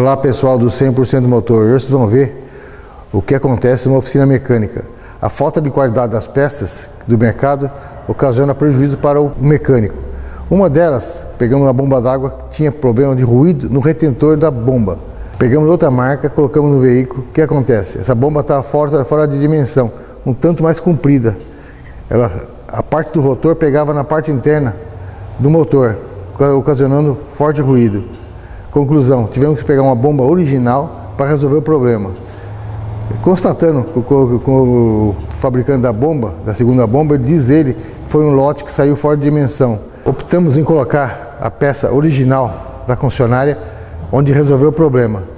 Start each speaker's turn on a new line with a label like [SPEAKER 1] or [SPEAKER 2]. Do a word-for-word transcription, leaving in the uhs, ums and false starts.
[SPEAKER 1] Olá pessoal do cem por cento Motor, hoje vocês vão ver o que acontece numa oficina mecânica. A falta de qualidade das peças do mercado ocasiona prejuízo para o mecânico. Uma delas, pegamos uma bomba d'água, tinha problema de ruído no retentor da bomba. Pegamos outra marca, colocamos no veículo. O que acontece? Essa bomba está fora, fora de dimensão, um tanto mais comprida. Ela, a parte do rotor pegava na parte interna do motor, ocasionando forte ruído. Conclusão, tivemos que pegar uma bomba original para resolver o problema. Constatando com, com, com o fabricante da bomba, da segunda bomba, diz ele que foi um lote que saiu fora de dimensão. Optamos em colocar a peça original da concessionária, onde resolveu o problema.